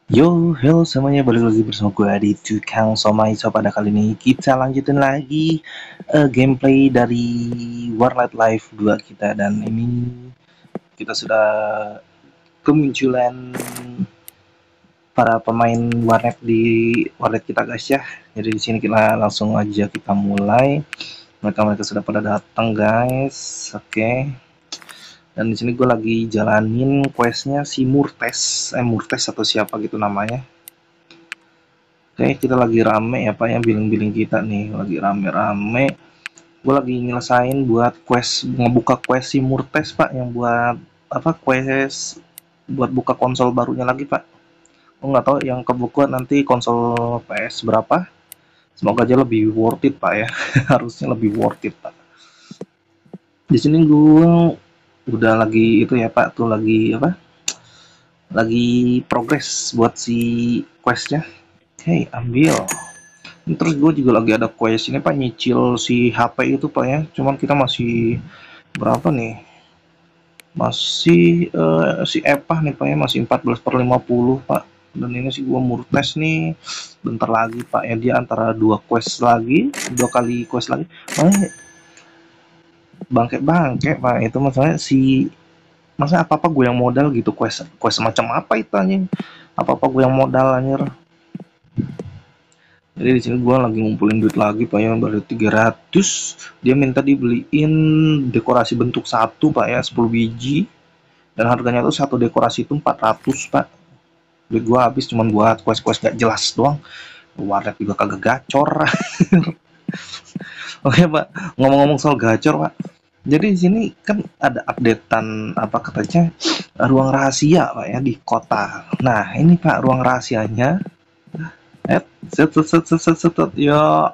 Yo, hello semuanya, balik lagi bersama gue di Tukang Somai. So, pada kali ini kita lanjutin lagi gameplay dari Warlight Live 2 kita. Dan ini kita sudah kemunculan para pemain warnet di warnet kita guys ya. Jadi di sini kita langsung aja kita mulai. Mereka sudah pada datang guys. Oke. Dan di sini gue lagi jalanin questnya si Murtes, Murtes atau siapa gitu namanya. Oke, kita lagi rame ya Pak ya, billing-billing kita nih lagi rame-rame. Gue lagi nyelesain buat quest, ngebuka quest si Murtes Pak, yang buat apa, quest buat buka konsol barunya lagi Pak. Gue nggak tahu yang kebuka nanti konsol PS berapa. Semoga aja lebih worth it Pak ya. Harusnya lebih worth it Pak. Di sini gue udah lagi itu ya Pak, tuh lagi apa? Lagi progress buat si questnya. Hey, ambil. Terus gue juga lagi ada quest ini Pak, nyicil si HP itu Pak ya. Cuman kita masih berapa nih? Masih si Epah nih Pak ya, masih 14/50 Pak. Dan ini sih gue Murtes nih. Bentar lagi Pak ya, dia antara dua quest lagi, dua kali quest lagi. Makanya bangke-bangke Pak, itu masalahnya si masa apa-apa gue yang modal gitu, quest quest macam apa itu anjing. Apa-apa gue yang modal anjir. Jadi di sini gua lagi ngumpulin duit lagi Pak ya, baru 300. Dia minta dibeliin dekorasi bentuk satu Pak ya, 10 biji. Dan harganya tuh satu dekorasi itu 400 Pak. Duit gua habis cuman buat quest-quest gak jelas doang. Warnet juga kagak gacor. Oke Pak, ngomong-ngomong soal gacor Pak. Jadi di sini kan ada updatean apa katanya, ruang rahasia Pak ya di kota. Nah, ini Pak ruang rahasianya. Set set set set set, set. Ya,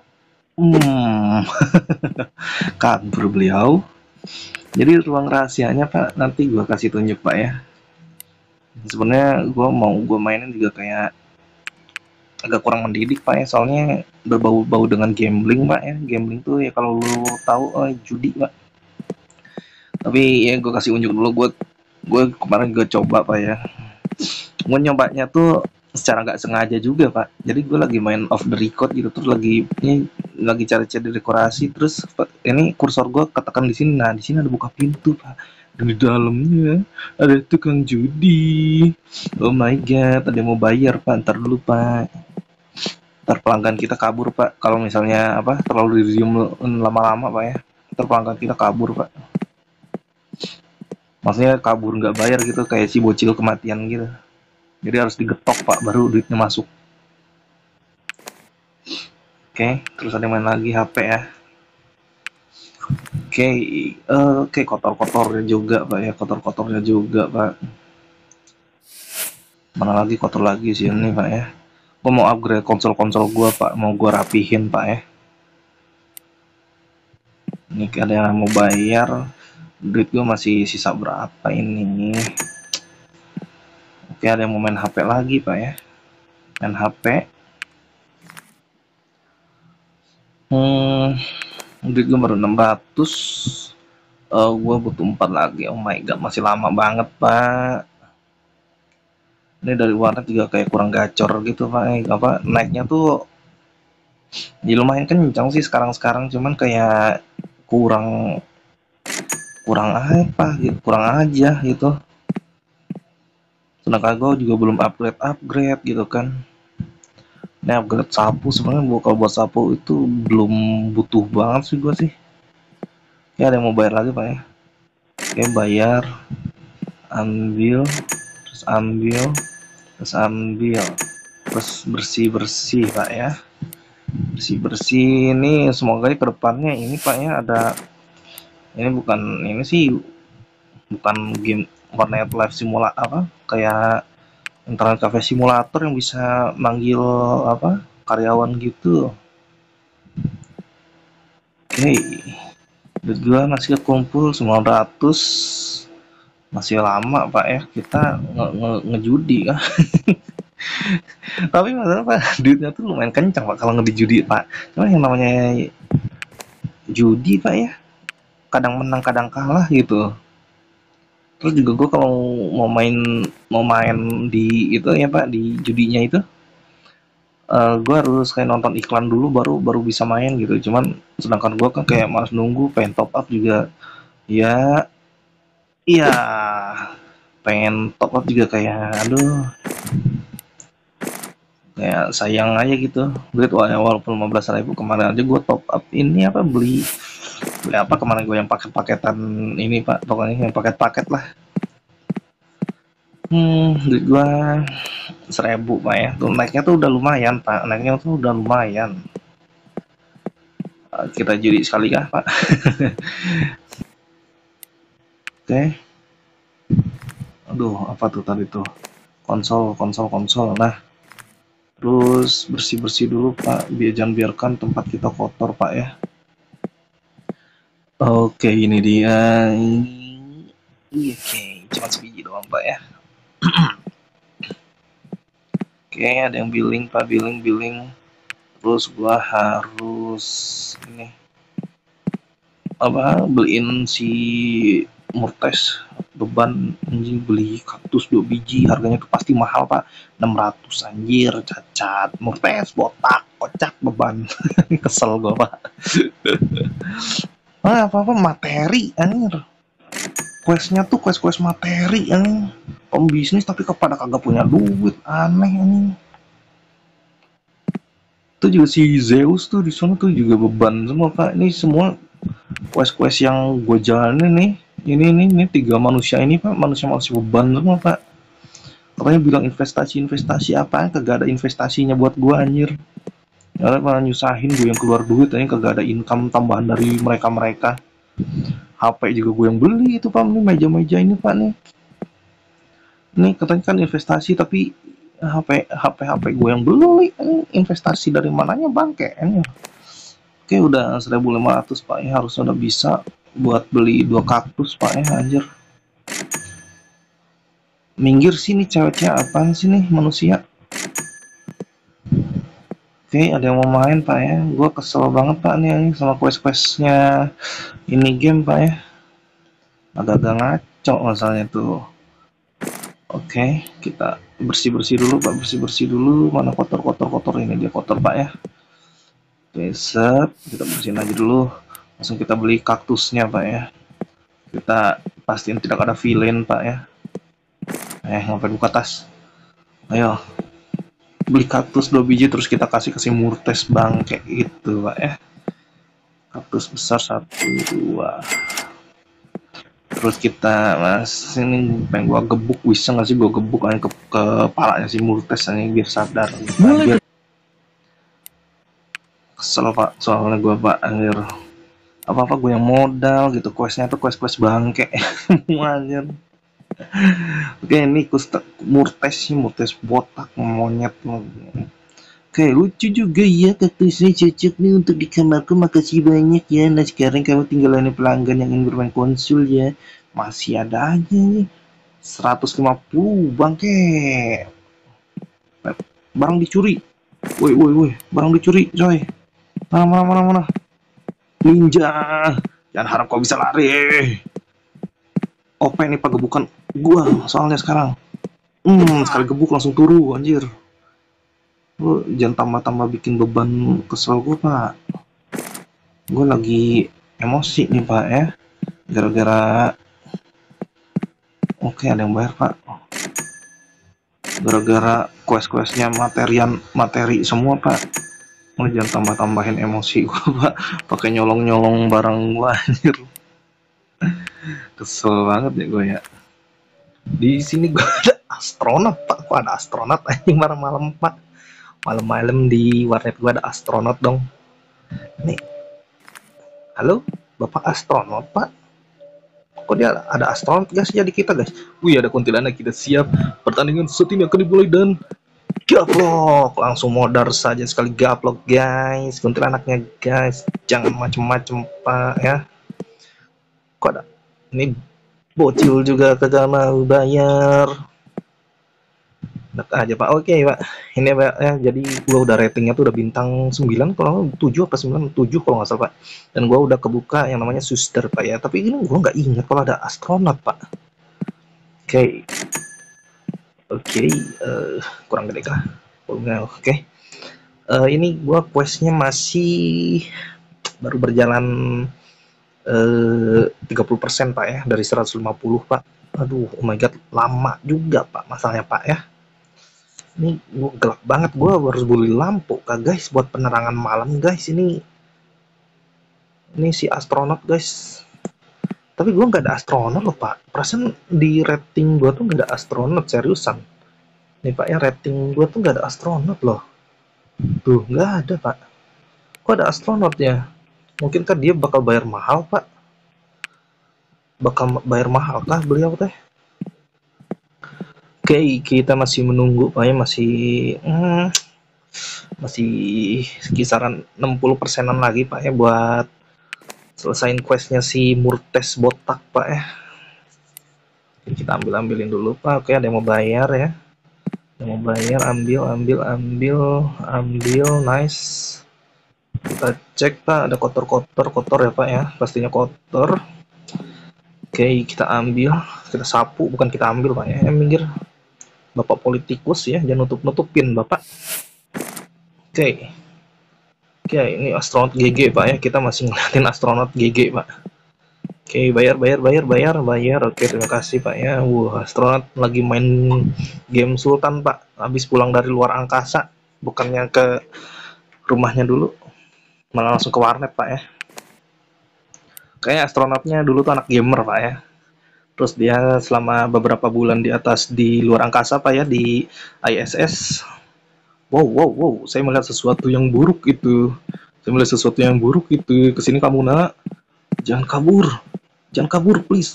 kabur beliau. Jadi ruang rahasianya Pak, nanti gua kasih tunjuk Pak ya. Sebenarnya gua mainin juga kayak agak kurang mendidik Pak ya, soalnya berbau-bau dengan gambling Pak ya. Gambling tuh ya kalau lu tahu judi Pak. Tapi ya gua kasih unjuk dulu, gue kemarin gue coba Pak ya. Gue nyobanya tuh secara nggak sengaja juga Pak. Jadi gue lagi main off the record gitu, terus lagi cari-cari dekorasi, terus ini kursor gue ketekan di sini. Nah, di sini ada buka pintu Pak, dan di dalamnya ada tukang judi. Oh my god, ada yang mau bayar Pak. Ntar dulu Pak, ntar pelanggan kita kabur Pak kalau misalnya apa terlalu diem lama-lama Pak ya. Ntar pelanggan kita kabur Pak, maksudnya kabur nggak bayar gitu, kayak si bocil kematian gitu. Jadi harus digetok Pak baru duitnya masuk. Oke, terus ada yang main lagi HP ya. Oke, oke, kotor-kotornya juga Pak ya, kotor-kotornya juga Pak. Mana lagi kotor lagi sih ini Pak ya. Gua mau upgrade konsol-konsol gua Pak, mau gua rapihin Pak ya. Ini ada yang mau bayar, duit gua masih sisa berapa ini. Oke, ada yang mau main HP lagi Pak ya, main HP. Duit gua baru 600. Gua butuh 4 lagi. Oh my god, masih lama banget Pak. Ini dari warnet juga kayak kurang gacor gitu Pak. Apa naiknya tuh ya lumayan kencang sih sekarang-sekarang, cuman kayak kurang kurang apa gitu, kurang aja gitu. Sedangkan gue juga belum upgrade gitu kan. Ini upgrade sapu sebenarnya, kalau buat sapu itu belum butuh banget sih gue sih. Ya ada yang mau bayar lagi Pak ya. Oke, bayar, ambil, terus ambil, terus ambil, terus bersih-bersih Pak ya. Bersih-bersih ini, semoga ke depannya ini Pak ya ada, ini bukan, ini sih bukan game Warnet Live simulator apa, kayak internet cafe simulator yang bisa manggil apa karyawan gitu. Oke, duit gua masih kekumpul 900. Masih lama Pak ya kita ngejudi kan. Tapi masalah Pak, duitnya tuh lumayan kencang Pak kalau ngejudi Pak. Cuma yang namanya judi Pak ya, kadang menang kadang kalah gitu. Terus juga gue kalau mau main di itu ya Pak, di judinya itu, gue harus kayak nonton iklan dulu baru baru bisa main gitu. Cuman sedangkan gue kan kayak malas nunggu, pengen top up juga. Ya, iya, pengen top up juga kayak aduh, kayak sayang aja gitu. Duit walaupun 15.000 kemarin aja gue top up ini apa beli beli apa kemarin gue yang paket-paketan ini Pak, pokoknya yang paket-paket lah. Duit gue 1.000 Pak ya. Tuh naiknya tuh udah lumayan Pak, naiknya tuh udah lumayan. Kita judi sekali kah Pak? Oke. Aduh, apa tuh tadi tuh? Konsol. Nah, terus bersih-bersih dulu Pak, jangan biarkan tempat kita kotor Pak ya. Oke, ini dia. Iya, oke, cuma sebiji doang Pak ya. Oke, ada yang billing Pak, billing. Terus gua harus ini apa beliin si Murtes beban anjing, beli kaktus 2 biji harganya tuh pasti mahal Pak, 600 anjir, cacat Murtes botak kocak beban. Kesel gua Pak. Apa materi anjir, questnya tuh quest materi anjing, pembisnis tapi kepada kagak punya duit, aneh anjing. Itu juga si Zeus tuh di sana tuh juga beban semua Pak. Ini semua quest yang gue jalanin nih, ini 3 manusia ini Pak, manusia beban semua Pak. Katanya bilang investasi apa, kagak ada investasinya buat gue anjir. Karena malah nyusahin gue yang keluar duit, ini kagak ada income tambahan dari mereka. HP juga gue yang beli itu Pak, ini meja ini Pak nih. Ini katanya kan investasi tapi HP gue yang beli, investasi dari mananya bangke ini. Oke, udah 1.500 Pak ya, harusnya udah bisa buat beli 2 kaktus Pak ya anjir. Minggir sini ceweknya, apaan sih nih manusia. Oke, ada yang mau main Pak ya. Gue kesel banget Pak nih sama quest-questnya ini game Pak ya. Agak-agak ngaco masalahnya tuh. Oke, kita bersih-bersih dulu Pak, bersih-bersih dulu. Mana kotor, ini dia kotor Pak ya. Oke, set, kita bersihin aja dulu. Langsung kita beli kaktusnya Pak ya. Kita pastiin tidak ada villain Pak ya. Ngapain buka tas? Ayo, beli kaktus 2 biji terus kita kasih Murtes bang kayak gitu Pak ya. Kaktus besar 1, 2. Terus kita ini pengen gua gebuk, bisa nggak sih gua gebuk aja ke kepalanya si Murtes aja biar sadar. Biar kesel Pak, soalnya gua Pak anjir. Apa gue yang modal gitu, questnya tuh quest bangke. Anjir. Oke, ini Murtes botak monyet. Oke, lucu juga ya kaktusnya, cocok nih untuk di kamarku, makasih banyak ya. Nah sekarang kamu tinggal ini pelanggan yang ingin bermain konsul ya. Masih ada aja nih 150 bangke. Barang dicuri. Woi, barang dicuri coy. Mana ninja. Jangan harap kau bisa lari. OP nih Pak gebukan gua soalnya sekarang. Sekali gebuk langsung turu anjir. Lu jangan tambah bikin beban, kesel gue Pak. Gue lagi emosi nih Pak ya, gara-gara oke ada yang bayar Pak, gara-gara questnya materi semua Pak. Lu jangan tambahin emosi gue Pak, pakai nyolong barang gue anjir. Kesel banget ya gue ya. Di sini gue ada astronot Pak, kok ada astronot anjing malam-malam Pak. Malam-malam di warnet gua ada astronot dong. Nih, halo, Bapak astronot Pak? Kok dia ada astronot guys jadi kita guys? Wih, ada kuntilanak, kita siap. Pertandingan saat ini akan dimulai dan gaplok, langsung modar saja sekali gaplok guys. Kuntilanaknya guys, jangan macem-macem Pak ya. Kok ada? Ini bocil juga kagak mau bayar. Aja Pak. Oke Pak, ini Pak ya, jadi gua udah ratingnya tuh udah bintang 9 kalau 7 apa 9, 7 kalau nggak salah Pak. Dan gua udah kebuka yang namanya suster Pak ya, tapi ini gua nggak ingat kalau ada astronot Pak. Oke, oke, kurang gede kah? Oke. Ini gua questnya masih baru berjalan 30% Pak ya, dari 150 Pak. Aduh, oh my god, lama juga Pak masalahnya Pak ya. Ini gua gelap banget, gua harus beli lampu kah guys buat penerangan malam guys. Ini si astronot guys. Tapi gua nggak ada astronot loh Pak. Perasaan di rating gua tuh nggak ada astronot, seriusan. Nih Pak ya, rating gua tuh nggak ada astronot loh. Tuh, nggak ada Pak. Kok ada astronotnya? Mungkin kan dia bakal bayar mahal Pak. Bakal bayar mahal kah beliau teh? Oke, kita masih menunggu Pak ya, masih kisaran 60%-an lagi Pak ya buat selesain questnya si Murtes botak Pak ya. Kita ambilin dulu Pak. Oke, ada yang mau bayar ya. Ada yang mau bayar, ambil, nice. Kita cek Pak, ada kotor ya Pak ya, pastinya kotor. Oke, kita ambil, kita sapu, bukan kita ambil Pak ya, minggir. Bapak politikus ya, jangan nutup-nutupin Bapak. Oke. Oke, ini astronot GG Pak ya, kita masih ngeliatin astronot GG Pak. Oke, bayar. Oke, terima kasih Pak ya. Wah, astronot lagi main game Sultan Pak, habis pulang dari luar angkasa, bukannya ke rumahnya dulu, malah langsung ke warnet Pak ya. Kayaknya astronotnya dulu tuh anak gamer Pak ya. Terus dia selama beberapa bulan di luar angkasa Pak ya, di ISS. Wow, saya melihat sesuatu yang buruk itu. Kesini kamu nak, jangan kabur please.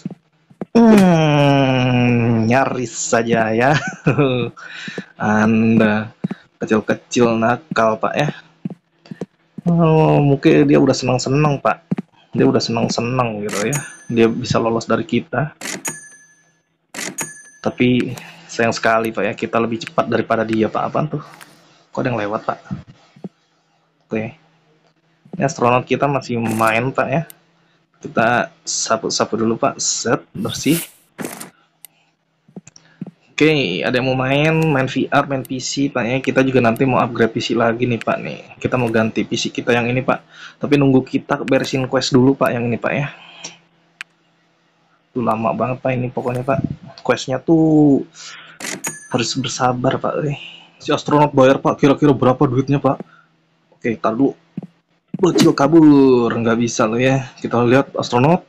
Nyaris saja ya. Anda kecil-kecil nakal Pak ya. Oh, mungkin dia udah senang-senang Pak. Dia udah senang-senang gitu ya. Dia bisa lolos dari kita. Tapi sayang sekali Pak ya, kita lebih cepat daripada dia Pak. Apaan tuh? Kok ada yang lewat Pak? Oke. Ini astronot kita masih main Pak ya. Kita sapu-sapu dulu Pak. Set, bersih. Oke, ada yang mau main VR, main PC Pak ya. Kita juga nanti mau upgrade PC lagi nih Pak nih. Kita mau ganti PC kita yang ini Pak. Tapi nunggu kita beresin quest dulu Pak yang ini Pak ya. Tuh lama banget Pak ini pokoknya Pak. Questnya tuh harus bersabar Pak. Si astronot bayar Pak, kira-kira berapa duitnya Pak? Oke, tar dulu. Bocil kabur, nggak bisa loh ya. Kita lihat astronot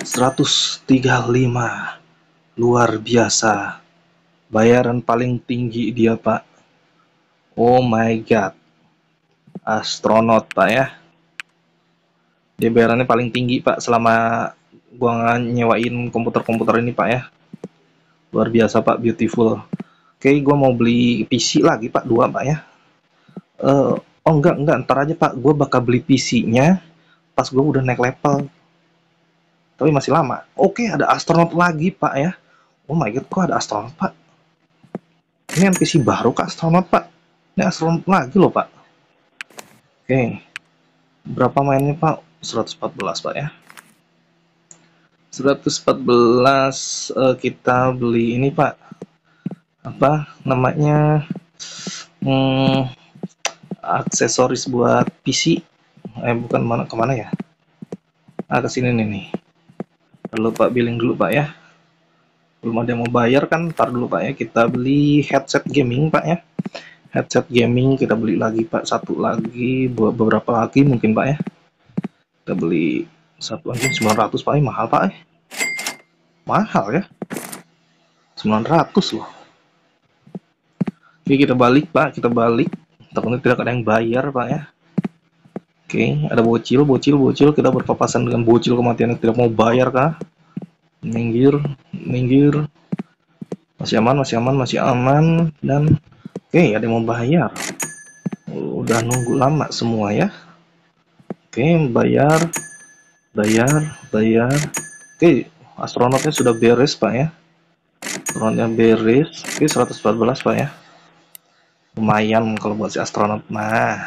135. Luar biasa. Bayaran paling tinggi dia Pak. Oh my god. Astronot Pak ya. Dia bayarannya paling tinggi Pak selama gua nyewain komputer-komputer ini Pak ya. Luar biasa Pak, beautiful. Oke, gua mau beli PC lagi Pak, 2 Pak ya. Oh enggak, ntar aja Pak. Gua bakal beli PC-nya pas gua udah naik level. Tapi masih lama. Oke, ada astronot lagi Pak ya. Oh my god, kok ada astronot Pak? Ini NPC baru Kak astronot Pak. Ini astronot lagi loh Pak. Oke. Berapa mainnya Pak? 114 Pak ya. 114 kita beli ini Pak. Apa namanya? Aksesoris buat PC. Bukan, kemana ya? Kesini nih. Lalu Pak billing dulu Pak ya. Belum ada yang mau bayar kan, ntar dulu Pak ya. Kita beli headset gaming Pak ya. Headset gaming kita beli lagi Pak, satu lagi, beberapa lagi mungkin Pak ya. Kita beli satu aja 900 Pak ya, mahal Pak ya. Mahal ya, 900 loh. Oke, kita balik Pak, takutnya tidak ada yang bayar Pak ya. Oke, ada bocil, kita berpapasan dengan bocil kematian yang tidak mau bayar kah? Minggir. Masih aman, dan oke, ada yang mau bayar. Udah nunggu lama semua ya. Oke, bayar. Oke, astronotnya sudah beres Pak ya. Astronotnya beres. Oke, 114 Pak ya. Lumayan kalau buat si astronot. Nah,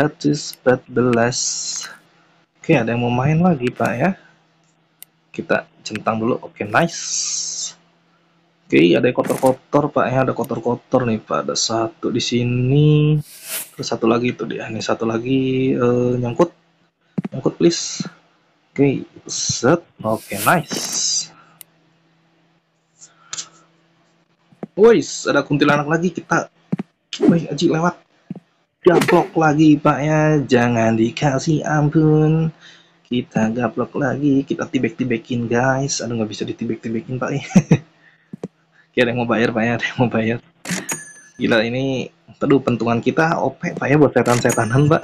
114. Oke, ada yang mau main lagi Pak ya. Kita centang dulu. Oke, nice. Oke, ada yang kotor-kotor pak ya, ada kotor-kotor nih pak. Ada satu di sini, terus satu lagi itu dia. Nih satu lagi nyangkut, nyangkut please. Oke, set. Oke, nice. Woi, ada kuntilanak lagi kita. Woi, Aji lewat. Gablok lagi pak ya, jangan dikasih ampun. Kita gablok lagi, kita tibek-tibekin guys. Aduh, nggak bisa ditibek-tibekin pak ya. Ada yang mau bayar pak ya, ada yang mau bayar. Gila ini, aduh pentungan kita OP pak ya buat setan-setanan pak.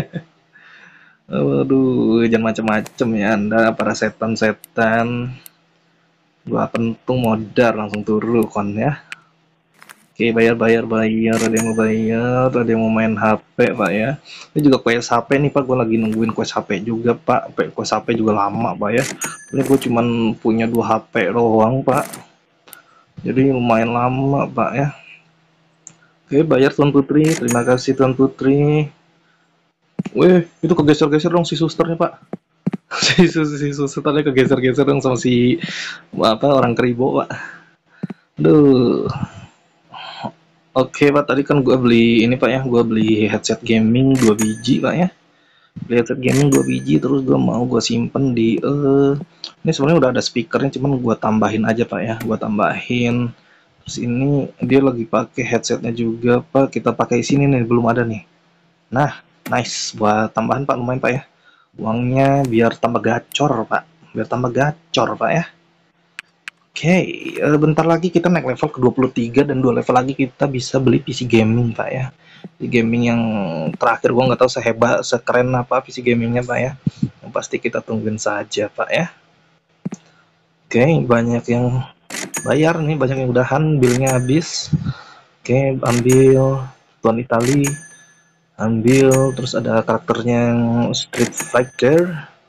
Aduh, jangan macem-macem ya anda para setan-setan. Gua pentung modal langsung turun kon ya. Oke, bayar, ada yang mau bayar, ada yang mau main HP pak ya. Ini juga quest HP nih pak, gue lagi nungguin quest HP juga pak. Quest HP juga lama pak ya. Ini gue cuman punya 2 HP doang pak, jadi lumayan lama pak ya. Oke, bayar Tuan Putri, terima kasih Tuan Putri. Weh, itu kegeser-geser dong si susternya pak. Si susternya kegeser-geser dong sama si apa orang keribo pak. Aduh. Oke pak, tadi kan gue beli ini pak ya, gue beli headset gaming 2 biji pak ya. Beli headset gaming 2 biji, terus gue mau gue simpen di ini sebenarnya udah ada speakernya, cuman gue tambahin aja pak ya, gue tambahin. Terus ini dia lagi pakai headsetnya juga pak, kita pakai sini nih, belum ada nih. Nah, nice, buat tambahan pak, lumayan pak ya. Uangnya biar tambah gacor pak, biar tambah gacor pak ya. Oke, bentar lagi kita naik level ke 23 dan 2 level lagi kita bisa beli PC gaming pak ya. PC gaming yang terakhir gua nggak tahu sehebat, sekeren apa PC gamingnya pak ya. Yang pasti kita tungguin saja pak ya. Oke, banyak yang bayar nih, banyak yang udahan, billnya habis. Oke, ambil Tuan Itali, ambil, terus ada karakternya yang Street Fighter.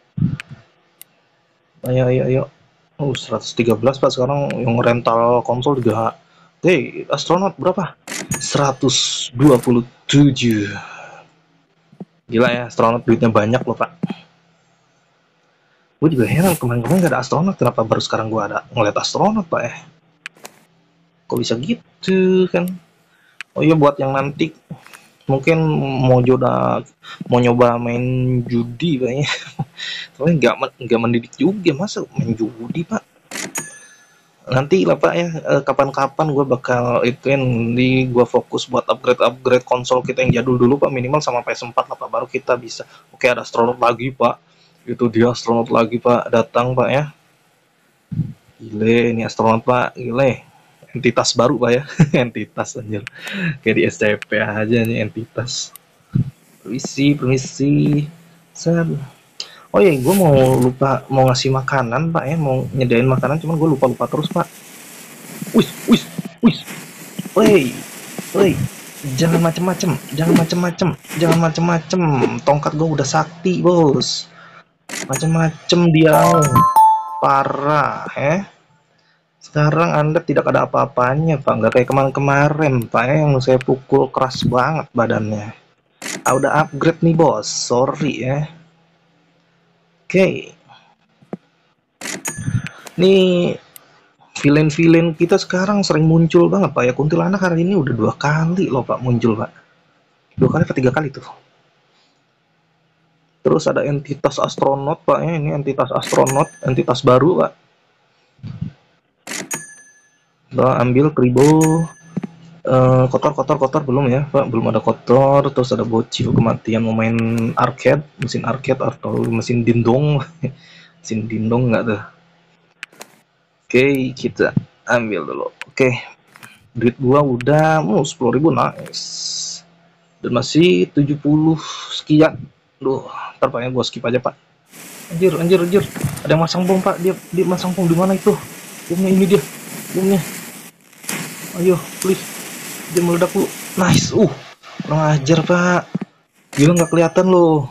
Ayo, ayo, ayo. 113 pak sekarang, yang rental konsol juga. Hey, astronot berapa? 127. Gila ya, astronot duitnya banyak loh pak. Gue juga heran, kemarin-kemarin gak ada astronot, kenapa baru sekarang gue ada ngeliat astronot pak ya. Kok bisa gitu kan. Oh iya, buat yang nanti mungkin mau nyoba main judi pak ya. Tapi nggak mendidik juga, masa main judi pak. Nanti lah pak ya, kapan-kapan gue bakal ituin di, gue fokus buat upgrade konsol kita yang jadul dulu pak, minimal sama PS4 lah pak, baru kita bisa. Oke, ada astronot lagi pak, itu dia astronot lagi pak, datang pak ya. Gile ini astronot pak, gile entitas baru pak ya. Entitas anjir, kayak di SCP aja nih entitas. Permisi, permisi. Oh iya, gue mau ngasih makanan pak ya, mau nyedain makanan, cuman gue lupa terus pak. Wis, wis, wis. Woi, woi, jangan macem-macem, jangan macem-macem, jangan macem-macem. Tongkat gue udah sakti bos. Macem-macem dia, parah, Sekarang Anda tidak ada apa-apanya, Pak. Nggak kayak kemarin-kemarin, Pak, yang saya pukul keras banget badannya. Udah upgrade nih, bos. Sorry ya. Oke. Nih, villain-villain kita sekarang sering muncul banget, Pak ya. Kuntilanak hari ini udah 2 kali loh, Pak, muncul, Pak. 2 kali atau 3 kali tuh. Terus ada entitas astronot, Pak ya. Ini entitas astronot, entitas baru, Pak. Udah ambil kribo. Kotor belum ya pak, belum ada kotor. Terus ada bocil kematian mau main arcade, mesin arcade atau mesin dindong. Mesin dindong nggak tuh. Oke, kita ambil dulu. Oke, duit gua udah 10.000, nice. Dan masih 70 sekian. Duh, ntar pak ya, gua skip aja pak. Anjir, anjir, anjir, ada yang masang bom pak. Dia masang bom di mana itu? Bomnya ini dia, bomnya. Ayo please, dia meledak lu. Nice. Kurang ajar pak, gila nggak kelihatan loh,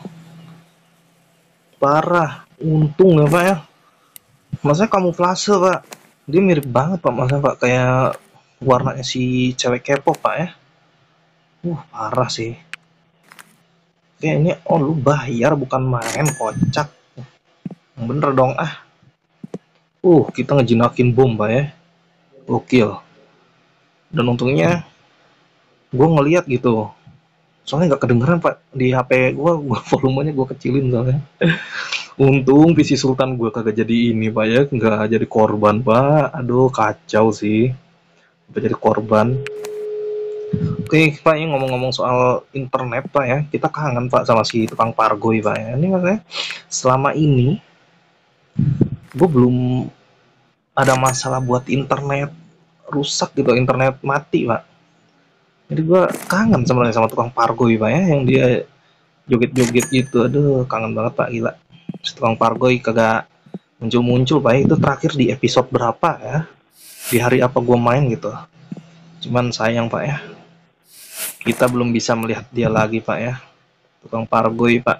parah. Untung ya pak ya, masanya kamuflase pak, dia mirip banget pak, masanya pak, kayak warnanya si cewek K-pop pak ya. Parah sih. Oke, ini lu bayar bukan main, kocak. Yang bener dong. Kita ngejinakin bom pak ya, gokil. Dan untungnya gue ngeliat gitu, soalnya nggak kedengeran pak di HP gue, volumenya gue kecilin soalnya. Untung PC Sultan gue kagak jadi ini pak ya, nggak jadi korban pak. Aduh kacau sih, udah jadi korban. Oke pak, yang ngomong-ngomong soal internet pak ya, kita kangen pak sama si tukang pargoy pak ya. Ini maksudnya selama ini gue belum ada masalah buat internet rusak gitu, internet mati pak. Jadi gue kangen sebenarnya sama tukang pargoy pak ya, yang dia joget-joget gitu. Aduh kangen banget pak, gila. Si tukang pargoy kagak muncul-muncul pak ya. Itu terakhir di episode berapa ya, di hari apa gue main gitu. Cuman sayang pak ya, kita belum bisa melihat dia lagi pak ya, tukang pargoy pak.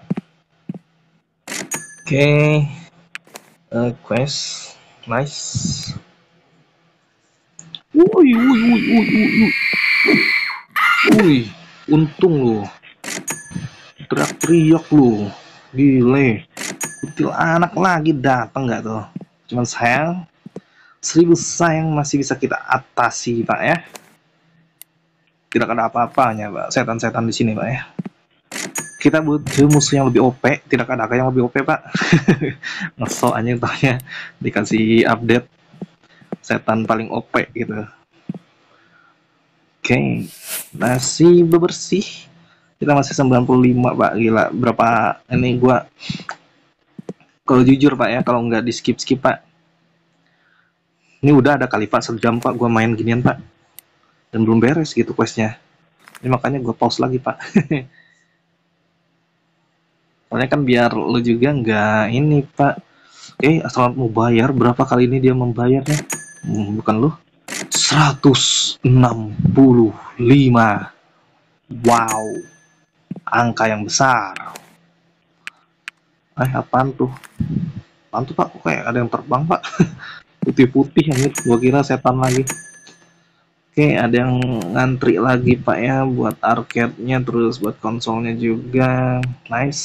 Oke, quest nice. Woi woi woi woi woi woi, untung lu teriak-teriak lu, gile. Kutil anak lagi datang nggak tuh? Cuman sayang, 1000 sayang masih bisa kita atasi pak ya. Tidak ada apa-apanya pak, setan-setan di sini pak ya. Kita butuh musuh yang lebih OP, tidak ada yang lebih OP pak. Ngesok aja tanya dikasih update setan paling OP gitu. Oke, masih bebersih. Kita masih 95 pak, gila. Berapa ini gua, kalau jujur pak ya, kalau nggak di skip pak, ini udah ada kali pak sejam pak gua main ginian pak, dan belum beres gitu questnya. Ini makanya gue pause lagi pak. Soalnya kan biar lu juga nggak ini pak. Oke, asal mau bayar, berapa kali ini dia membayarnya? Bukan lu. 165. Wow, angka yang besar. Apaan tuh? Apaan tuh pak? Kok kayak ada yang terbang pak? Putih-putih anjir, gua kira setan lagi. Oke, ada yang ngantri lagi pak ya, buat arcade-nya, terus buat konsolnya juga. Nice.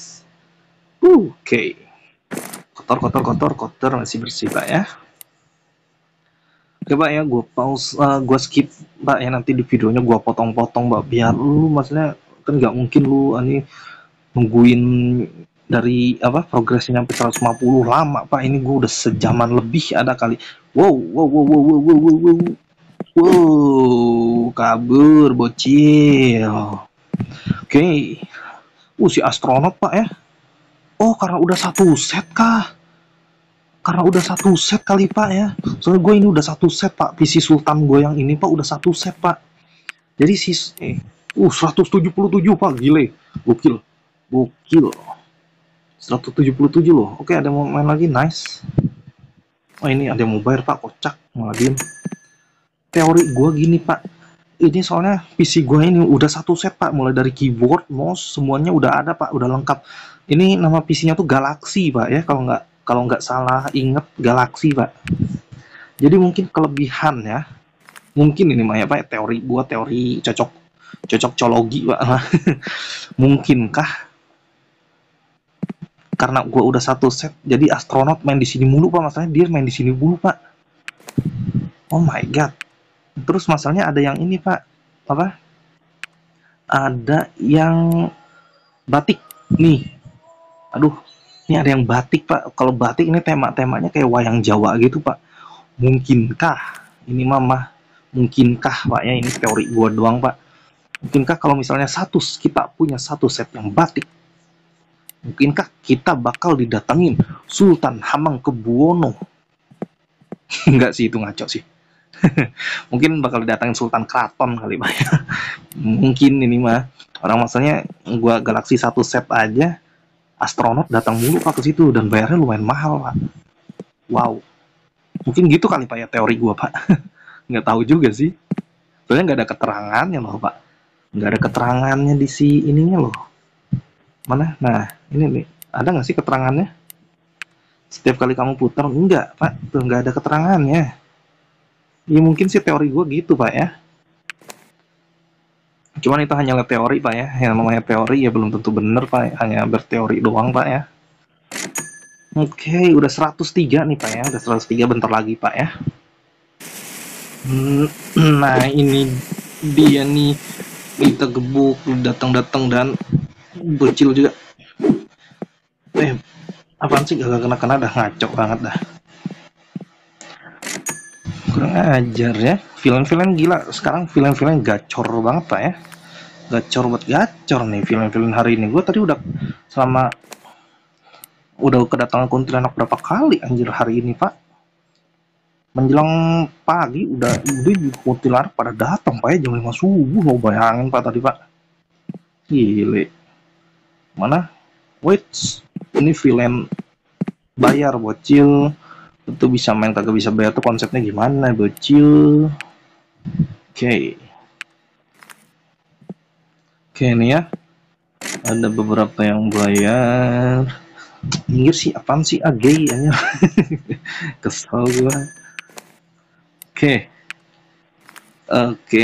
Oke. Kotor, masih bersih pak ya. Oke pak ya, gue pause, gue skip pak ya, nanti di videonya gue potong-potong pak, biar lu, maksudnya kan nggak mungkin lu ini nungguin dari apa progresnya sampai 150, lama pak. Ini gue udah sejaman lebih ada kali. Wow, kabur bocil. Oke. Si astronot pak ya. Oh, karena udah satu set kah? Karena udah satu set kali pak ya. Soalnya gue ini udah satu set pak. PC Sultan gue yang ini pak udah satu set pak. Jadi 177 pak, gile. Gokil. Gokil. 177 loh. Oke, ada mau main lagi, nice. Oh, ini ada yang mau bayar pak, kocak. Malah diem. Teori gue gini pak, ini soalnya PC gue ini udah satu set pak, mulai dari keyboard, mouse, semuanya udah ada pak, udah lengkap. Ini nama PC-nya tuh Galaxy pak ya, kalau nggak salah inget, Galaxy pak. Jadi mungkin kelebihan ya, mungkin ini mah ya pak, teori gue, teori cocokologi pak. Mungkinkah karena gue udah satu set, jadi astronot main di sini mulu pak, masalahnya dia main di sini mulu pak. Oh my god. Terus masalahnya ada yang ini pak, apa? Ada yang batik nih. Aduh, ini ada yang batik pak. Kalau batik ini temanya kayak wayang Jawa gitu pak. Mungkinkah ini mama? Mungkinkah pak ya, ini teori gua doang pak. Mungkinkah kalau misalnya kita punya satu set yang batik, mungkinkah kita bakal didatengin Sultan Hamengkubuwono? Enggak sih, itu ngaco sih. Mungkin bakal didatengin Sultan Kraton kali pak ya. Mungkin ini mah orang, maksudnya gua Galaxy satu set aja astronot datang mulu pak ke situ, dan bayarnya lumayan mahal pak. Wow, mungkin gitu kali pak ya teori gua pak. Nggak tahu juga sih, soalnya nggak ada keterangannya loh pak, nggak ada keterangannya di si ininya loh. Mana? Nah ini nih, ada nggak sih keterangannya? Setiap kali kamu putar, enggak pak, tuh nggak ada keterangannya. Ya mungkin sih teori gua gitu pak ya, cuman itu hanyalah teori pak ya, yang namanya teori ya belum tentu bener pak, hanya berteori doang pak ya. Oke, udah 103 nih Pak ya, udah 103 bentar lagi Pak ya. Nah ini dia nih, kita gebuk datang-datang dan bocil juga. Apaan sih gak kena-kena, dah ngaco banget dah. Kurang ajar ya, film-film gila sekarang, film-film gacor banget Pak ya. Gacor buat gacor nih film-film hari ini. Gue tadi udah kedatangan kuntilanak berapa kali anjir hari ini Pak. Menjelang pagi udah kuntilanak pada datang Pak ya, jam 5 subuh, mau bayangin Pak tadi Pak. Gile. Mana? Wait, ini film bayar bocil. Itu bisa main kagak bisa bayar tuh konsepnya gimana bocil. Oke nih ya, ada beberapa yang bayar. Minggir sih, apaan sih gay aja. Kesel gua. Oke,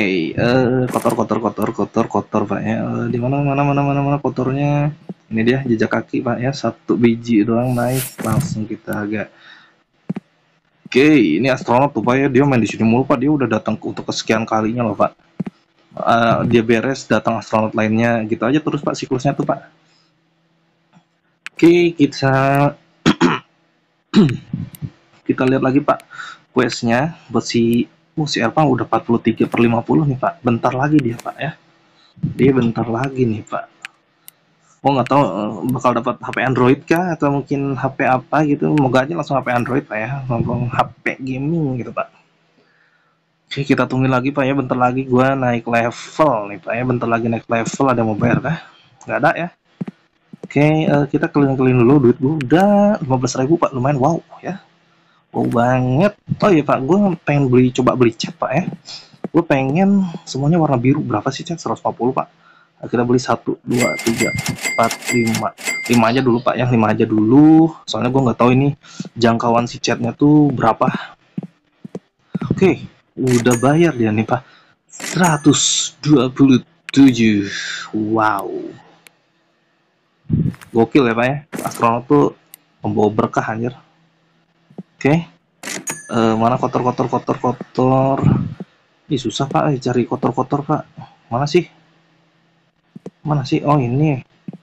kotor Pak ya. Di mana kotornya? Ini dia jejak kaki Pak ya, satu biji doang, nice. Langsung kita agak. Oke, ini astronot tuh Pak ya, dia main di sini mulu Pak, dia udah datang untuk kesekian kalinya loh Pak. Dia beres, datang astronot lainnya, gitu aja terus Pak siklusnya tuh Pak. Oke, kita lihat lagi Pak questnya buat si Erpa udah 43/50 nih Pak. Bentar lagi dia Pak ya, dia bentar lagi nih Pak. Nggak tahu bakal dapat HP Android kah atau mungkin HP apa gitu. Moga aja langsung HP Android Pak ya, ngomong HP gaming gitu Pak. Oke, kita tungguin lagi Pak ya, bentar lagi gua naik level nih Pak ya, bentar lagi naik level. Ada mau bayar kah? Nggak ada ya. Oke, kita keliling-keliling dulu, duit gua udah 15.000 Pak, lumayan wow ya. Wow banget. Oh iya Pak, gue pengen coba beli cat Pak ya. Gue pengen semuanya warna biru. Berapa sih cat? 150 Pak. Nah, kita beli 1, 2, 3, 4, 5. 5 aja dulu Pak ya, 5 aja dulu. Soalnya gue nggak tahu ini jangkauan si catnya tuh berapa. Oke, udah bayar dia nih Pak. 127. Wow. Gokil ya Pak ya. Astronot tuh membawa berkah anjir. Oke. Mana kotor. Ih, susah Pak, cari kotor Pak. Mana sih? Oh ini.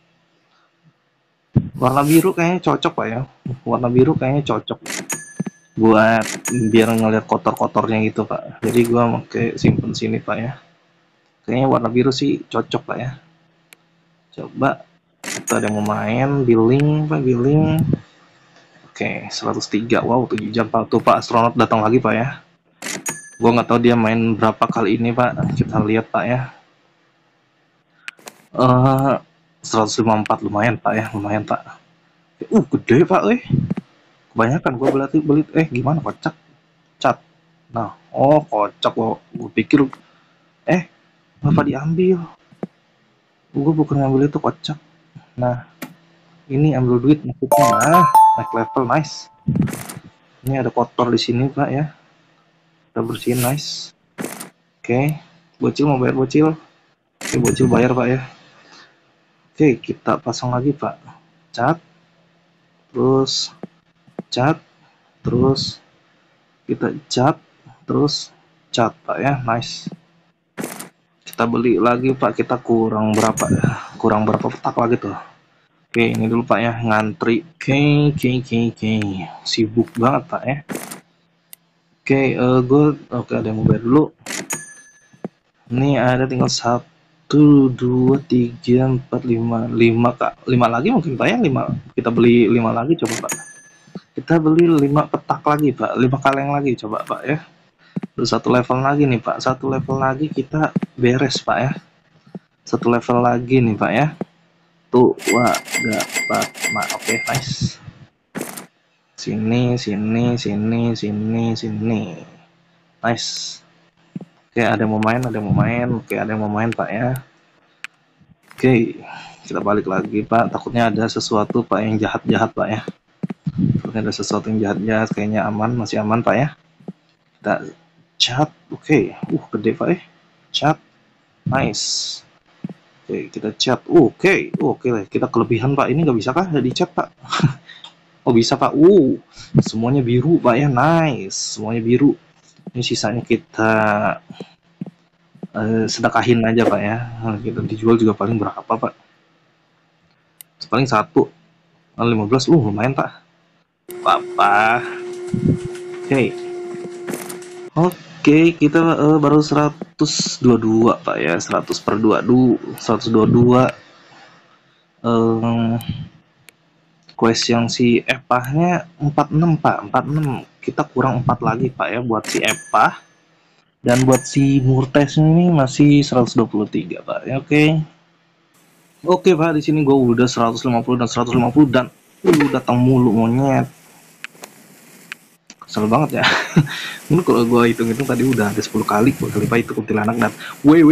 Warna biru kayaknya cocok Pak ya. Warna biru kayaknya cocok buat biar ngeliat kotor-kotornya gitu Pak. Jadi gua pakai simpen sini Pak ya. Kayaknya warna biru sih cocok Pak ya. Coba kita ada yang mau main billing Pak, billing. Oke, 103. Wow, 7 jam Pak. Tuh Pak, astronot datang lagi Pak ya. Gua nggak tahu dia main berapa kali ini Pak. Kita lihat Pak ya. 154 lumayan Pak ya, lumayan Pak. Gede Pak, kebanyakan gue beli gimana kocak cat. Nah, kocak gue pikir kenapa diambil? Gue bukan ngambil itu, kocak. Nah, ini ambil duit maksudnya. Nah, naik level, nice. Ini ada kotor di sini Pak ya, kita bersihin, nice. Oke, bocil mau bayar bocil. Oke, bocil bayar Pak ya. Oke, kita pasang lagi Pak, cat, terus cat, terus kita cat, terus cat Pak ya, nice. Kita beli lagi Pak, kita kurang berapa petak lagi tuh. Oke, ini dulu Pak ya, ngantri. Oke, sibuk banget Pak ya. Oke, oke, ada yang mau bayar dulu. Ini ada tinggal 1, 2, 3, 4, 5 Kak. 5 lagi mungkin Pak ya, 5. Kita beli 5 lagi coba Pak. Kita beli 5 petak lagi Pak, 5 kaleng lagi coba Pak ya. Terus 1 level lagi nih Pak, 1 level lagi kita beres Pak ya. 1 level lagi nih Pak ya. Tuh, wah, dapat. Oke, nice. Sini. Nice. Oke, ada yang mau main. Oke, ada yang mau main Pak ya. Oke, kita balik lagi Pak. Takutnya ada sesuatu Pak yang jahat-jahat Pak ya. Takutnya ada sesuatu yang jahat-jahat. Kayaknya aman, masih aman Pak ya. Kita cat. Oke, gede Pak ya. Cat, nice. Oke, kita cat. Oke, kita kelebihan Pak. Ini nggak bisa kah di cat Pak? Oh bisa pak. Semuanya biru pak ya, nice. Semuanya biru. Ini sisanya kita sedekahin aja pak ya. Nah, kita dijual juga paling berapa pak? Paling satu 15. Lumayan pak. Apa? Oke. Oke, kita baru 122 pak ya. 100 per 22, 122. eh Quest yang si Epahnya 46 pak, 46. Kita kurang 4 lagi pak ya buat si Epah. Dan buat si Murtes ini masih 123 pak ya. Oke pak, di sini gue udah 150 dan 150 dan datang mulu monyet. Kesel banget ya. Ini kalau gue hitung-hitung tadi udah ada 10 kali pak itu kuntilanak dan weh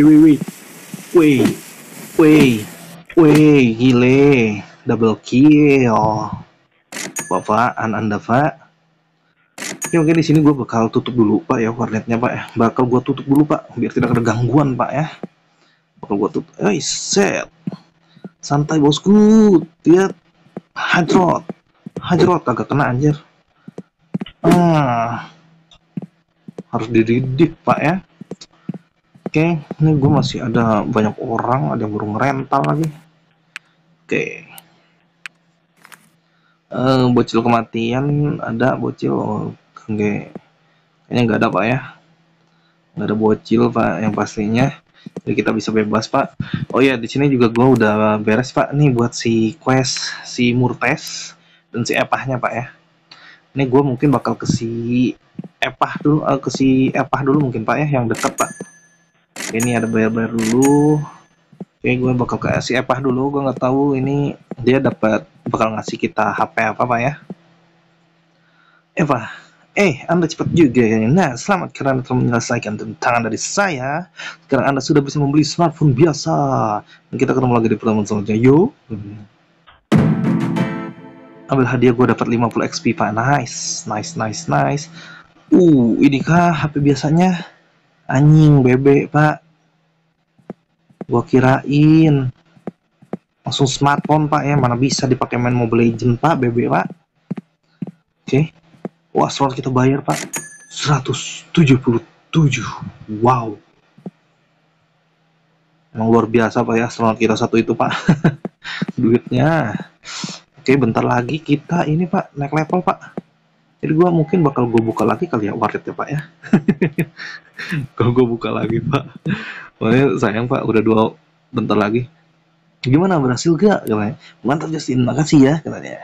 gile double kill. Apaan Anda pak? Oke, di sini gue bakal tutup dulu pak ya warnetnya pak ya. Bakal gue tutup dulu pak biar tidak ada gangguan pak ya. Bakal gue tutup. Set. Santai bosku. Lihat. Hajrot agak kena anjir. Harus dididik pak ya. Oke, ini gue masih ada banyak orang, ada yang baru ngerental lagi. Oke. Bocil kematian ada bocil. Kayaknya nggak ada pak ya. Nggak ada bocil pak yang pastinya. Jadi kita bisa bebas pak. Oh ya, di sini juga gue udah beres pak nih buat si quest si Murtes dan si Epahnya pak ya. Ini gue mungkin bakal ke si Epah dulu, mungkin pak ya yang dekat pak. Ini ada bayar dulu. Oke, gue bakal ke si Epah dulu. Gue nggak tahu ini dia bakal ngasih kita HP apa pak ya. Epah, Anda cepat juga ya. Nah, selamat karena telah menyelesaikan tantangan dari saya. Sekarang Anda sudah bisa membeli smartphone biasa. Dan kita ketemu lagi di pertemuan selanjutnya. Yo. Ambil hadiah, gue dapat 50 XP pak. Nice. Ini kah HP biasanya? Anjing bebek pak. Gua kirain langsung smartphone pak ya. Mana bisa dipakai main Mobile Legend pak, bebek pak. Oke. Wah, slot kita bayar pak 177. Wow. Emang luar biasa pak ya slot kita satu itu pak. Duitnya. Oke, bentar lagi kita ini pak naik level pak. Jadi gua mungkin bakal gue buka lagi kali ya warnet ya pak ya. Kalau gue buka lagi pak. Soalnya sayang pak, udah bentar lagi. Gimana, berhasil gak? Katanya. Mantap Justin, makasih ya katanya.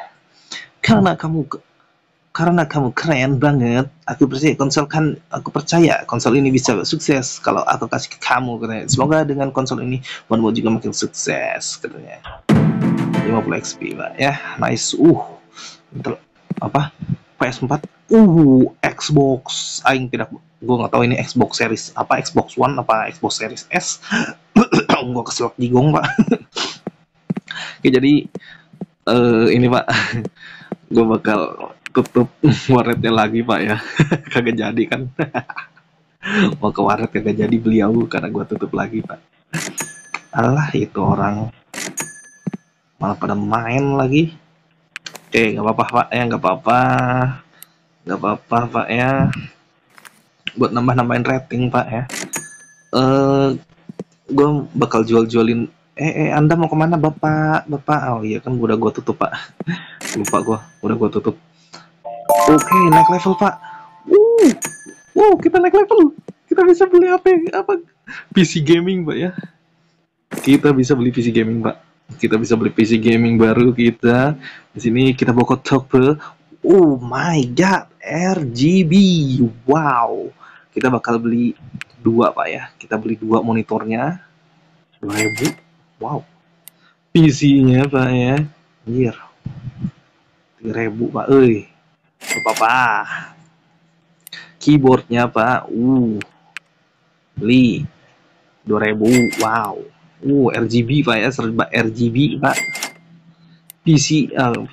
Karena kamu keren banget. Aku percaya konsol ini bisa sukses kalau aku kasih ke kamu katanya. Semoga dengan konsol ini Monmo juga makin sukses katanya. 50 XP pak ya, nice. Apa? PS4, Xbox, gue nggak tahu ini Xbox Series apa, Xbox One apa Xbox Series S. Gue keselak jigong pak. Oke, jadi ini pak, gue bakal tutup warnetnya lagi pak ya. Kagak jadi kan. Mau ke warnet kagak jadi beliau karena gue tutup lagi pak. Alah, itu orang malah pada main lagi. Oke, nggak apa-apa pak ya, nggak apa-apa pak ya, buat nambahin rating pak ya. Gue bakal jualin. Anda mau kemana bapak? Oh iya kan udah gue tutup pak. Lupa gue, udah gue tutup. Oke, naik level pak. Kita naik level. Kita bisa beli apa? PC gaming pak ya. Kita bisa beli PC gaming pak. Kita bisa beli PC gaming baru kita. Di sini kita bawa ke toko. Oh my god, RGB. Wow. Kita bakal beli 2 pak ya. Kita beli 2 monitornya. 2000. Wow. PC-nya pak ya. Anjir. 3000 pak. Apa-apa. Keyboardnya pak. Beli 2000. Wow. RGB pak ya, serba RGB pak. PC.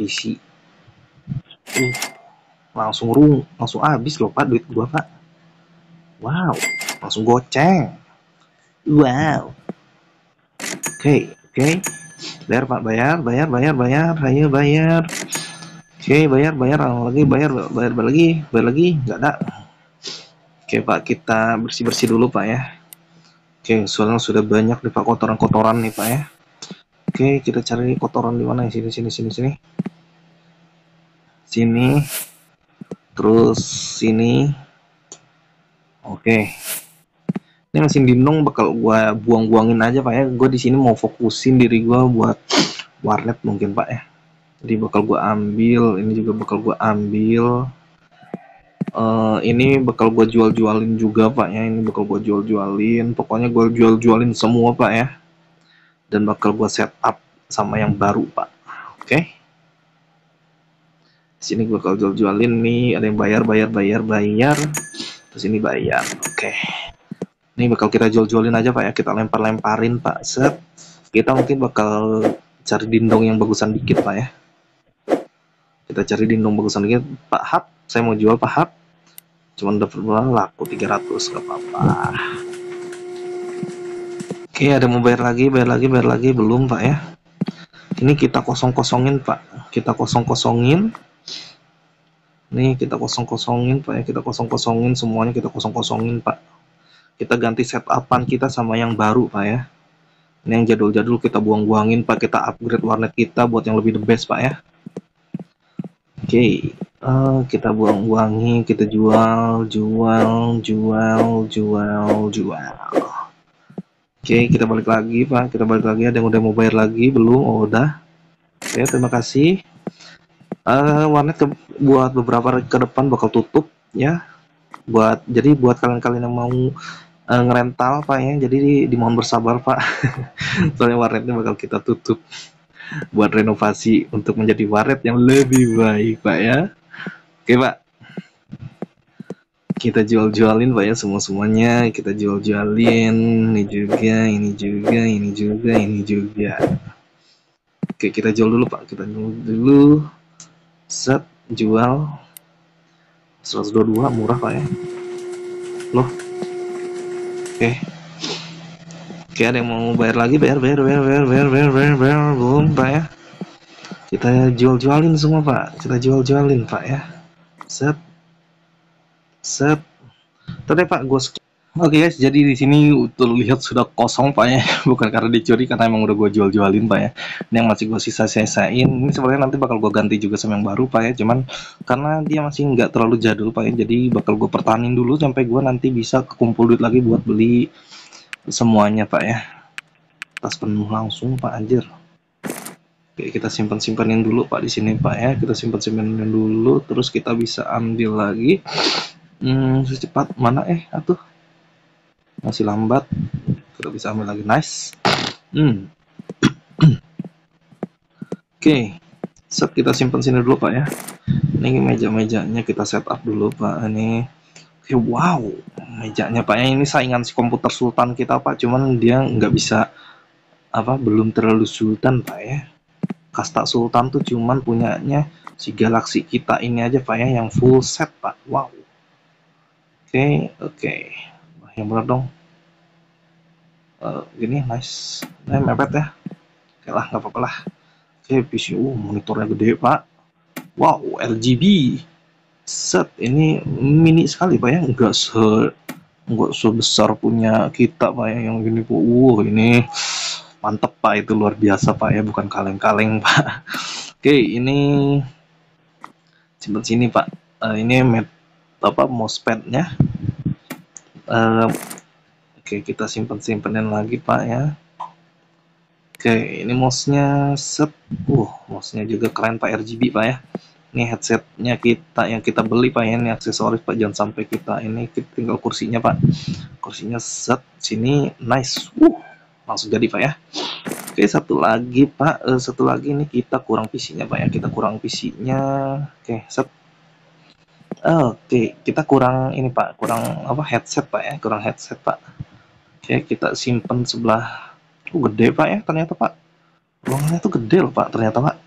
Langsung habis loh pak duit gua pak. Wow, langsung goceng. Wow. Oke. Bayar pak, bayar. Ayo bayar. Oke, bayar bayar lagi, bayar lagi, nggak ada. Oke Pak, kita bersih bersih dulu Pak ya. Oke, soalnya sudah banyak nih Pak kotoran-kotoran nih Pak ya. Oke, kita cari kotoran di mana ya? Sini sini sini sini. Sini, terus sini. Oke. Ini mesin dindong bakal gua buang-buangin aja Pak ya. Gua di sini mau fokusin diri gua buat warnet mungkin Pak ya. Jadi bakal gua ambil, ini juga bakal gua ambil. Ini bakal gua jual-jualin juga Pak ya. Ini bakal gua jual-jualin. Pokoknya gua jual-jualin semua Pak ya. Dan bakal gua setup sama yang baru Pak. Oke. Sini gua bakal jual-jualin nih. Ada yang bayar. Terus ini bayar. Oke. Ini bakal kita jual-jualin aja Pak ya. Kita lempar-lemparin Pak. Set. Kita mungkin bakal cari dindong yang bagusan dikit Pak ya. Kita cari dindong bagusan dikit. Pak Hap, saya mau jual Pak Hap. Cuman dapat berapa? Laku 300, gak apa-apa. Oke, ada mau bayar lagi, belum Pak ya. Ini kita kosong-kosongin Pak. Kita kosong-kosongin. Nih kita kosong-kosongin Pak ya. Kita kosong-kosongin semuanya, kita kosong-kosongin Pak. Kita ganti setupan kita sama yang baru Pak ya. Ini yang jadul-jadul kita buang-buangin Pak. Kita upgrade warnet kita buat yang lebih the best Pak ya. Oke, kita buang-buangin, kita jual. Oke, kita balik lagi Pak. Kita balik lagi. Ada yang udah mau bayar lagi belum? Oh udah. Oke, terima kasih. Warnet buat beberapa hari ke depan bakal tutup ya. Jadi buat kalian-kalian yang mau ngerental Pak ya, jadi dimohon bersabar Pak. Soalnya warnetnya bakal kita tutup buat renovasi untuk menjadi warnet yang lebih baik Pak ya. Oke Pak, kita jual-jualin Pak ya, semuanya kita jual-jualin. Ini juga. Oke, kita jual dulu Pak, kita jual dulu. Set, jual 122, murah Pak ya. Loh. Oke. Oke, ada yang mau bayar lagi, bayar belum Pak ya. Kita jual-jualin semua Pak, kita jual-jualin Pak ya. Set tadi Pak gue. Oke guys, jadi di sini terlihat sudah kosong Pak ya, bukan karena dicuri, karena emang udah gue jual-jualin Pak ya. Ini yang masih gue sisa-sisain, ini sebenarnya nanti bakal gue ganti juga sama yang baru Pak ya, cuman karena dia masih nggak terlalu jadul Pak ya, jadi bakal gue pertahanin dulu sampai gue nanti bisa kekumpul duit lagi buat beli semuanya Pak ya. Tas penuh langsung Pak, anjir. Oke, kita simpan-simpanin dulu Pak di sini Pak ya, kita simpan-simpanin dulu, terus kita bisa ambil lagi. Secepat mana atuh? Masih lambat, kita bisa ambil lagi, nice. Oke, set kita simpan sini dulu Pak ya. Ini meja-mejanya kita setup dulu Pak. Ini oke, wow, mejanya Pak ya, ini saingan si komputer sultan kita Pak, cuman dia nggak bisa belum terlalu sultan Pak ya. Kasta sultan tuh cuman punyanya si Galaxy kita ini aja Pak ya, yang full set Pak. Wow. Oke. Yang benar dong. Gini nice. Mepet ya. Oke lah, nggak apa-apa lah. Oke, PC monitornya gede Pak. Wow, RGB. Set, ini mini sekali Pak ya, nggak sebesar punya kita Pak ya, yang gini Pak. Ini mantep Pak, itu luar biasa Pak ya, bukan kaleng-kaleng Pak. Oke, ini simpan sini Pak. Ini mousepadnya. Oke, kita simpanin lagi Pak ya. Oke, ini mouse-nya set. Mouse-nya juga keren Pak, RGB Pak ya. Ini headsetnya kita yang kita beli Pak ya, ini aksesoris Pak, jangan sampai kita tinggal kursinya Pak. Kursinya set sini nice. Langsung jadi Pak ya. Oke, satu lagi Pak, satu lagi ini kita kurang PC-nya Pak ya, kita kurang PC-nya. Oke, set. Oke, kita kurang ini Pak, kurang headset Pak ya, kurang headset Pak. Oke, kita simpen sebelah. Gede Pak ya ternyata Pak. Ruangannya tuh gede loh Pak ternyata Pak.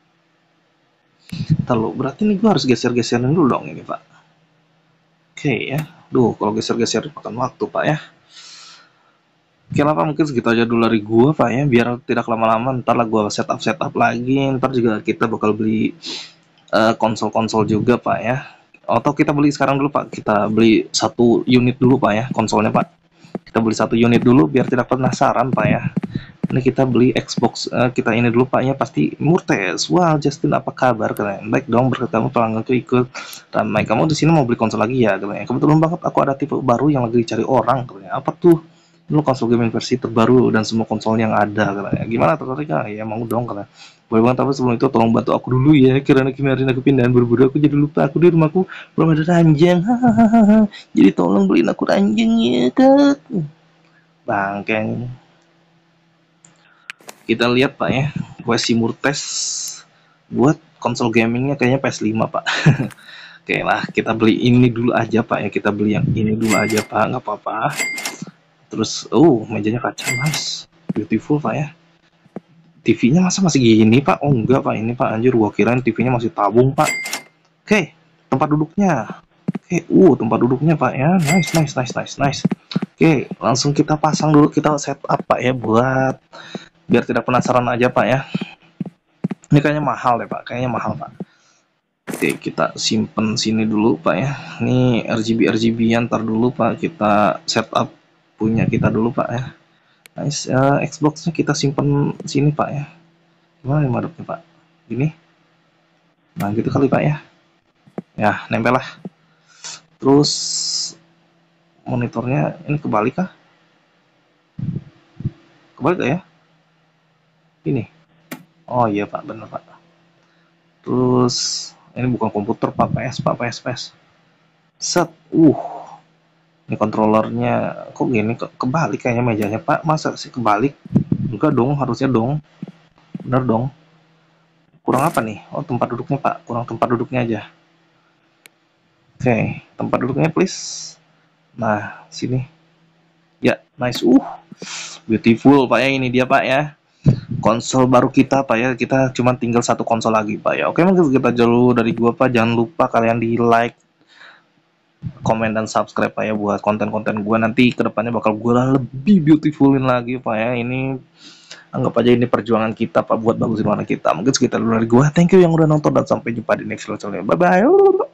Berarti nih gue harus geser-geserin dulu dong ini Pak. Oke ya. Kalau geser-geser makan waktu Pak ya. Oke lah Pak, mungkin segitu aja dulu dari gue Pak ya, biar tidak lama-lama. Ntar lah gue setup lagi. Ntar juga kita bakal beli konsol-konsol juga Pak ya. Atau kita beli sekarang dulu Pak, kita beli satu unit dulu Pak ya konsolnya Pak. Kita beli satu unit dulu biar tidak penasaran Pak ya. Ini kita beli Xbox, kita ini dulu Pak ya, pasti Murtes. Wah, Justin apa kabar? Kalian baik dong, berkatamu pelangganku ikut ramai. Kamu di sini mau beli konsol lagi ya? Katanya. Kebetulan banget aku ada tipe baru yang lagi dicari orang. Katanya. Apa tuh? Lu konsol gaming versi terbaru dan semua konsol yang ada. Katanya. Gimana tertarik? Ya mau dong katanya. Boleh banget, tapi sebelum itu tolong bantu aku dulu ya, karena kemarin aku pindahan buru-buru, aku jadi lupa aku di rumahku belum ada ranjang. Jadi tolong beliin aku ranjang ya, Kak. Bangkeng. Kita lihat Pak ya, Quest Murtes buat konsol gamingnya kayaknya PS5 Pak. Oke lah, kita beli ini dulu aja Pak ya, kita beli yang ini dulu aja Pak, nggak apa-apa. Terus, mejanya kaca, nice, beautiful Pak ya. TV-nya masa masih gini Pak? Oh enggak Pak, ini Pak anjir, gua kirain TV-nya masih tabung Pak. Oke, tempat duduknya. Oke, tempat duduknya Pak ya, nice, nice, nice, nice, nice. Oke, langsung kita pasang dulu, kita setup Pak ya, buat biar tidak penasaran aja Pak ya. Ini kayaknya mahal deh Pak, kayaknya mahal Pak. Oke, kita simpen sini dulu Pak ya. Ini RGB-RGB-an ntar dulu Pak, kita setup punya kita dulu Pak ya. Nice, Xbox-nya kita simpen sini Pak ya. Gimana nih madepnya Pak? Gini? Nah gitu kali Pak ya. Ya, nempel lah. Terus monitornya ini kebalik kah? Kebalik gak ya? Ini. Oh iya Pak, bener Pak. Terus ini bukan komputer Pak, PS. Set. Ini kontrolernya kok gini, kebalik kayaknya mejanya Pak. Masa sih kebalik? Enggak dong, harusnya dong. Bener dong. Kurang apa nih? Oh, tempat duduknya Pak. Kurang tempat duduknya aja. Oke, tempat duduknya please. Nah, sini. Ya, nice. Beautiful Pak ya, ini dia Pak ya. Konsol baru kita Pak ya, kita cuma tinggal satu konsol lagi Pak ya. Oke, mungkin kita dulu dari gua Pak, jangan lupa kalian di like, komen dan subscribe Pak ya, buat konten-konten gua nanti kedepannya bakal gua lebih beautifulin lagi Pak ya. Ini anggap aja ini perjuangan kita Pak buat bagusin warna kita. Mungkin sekitar dulu dari gua, thank you yang udah nonton dan sampai jumpa di next video. Bye bye.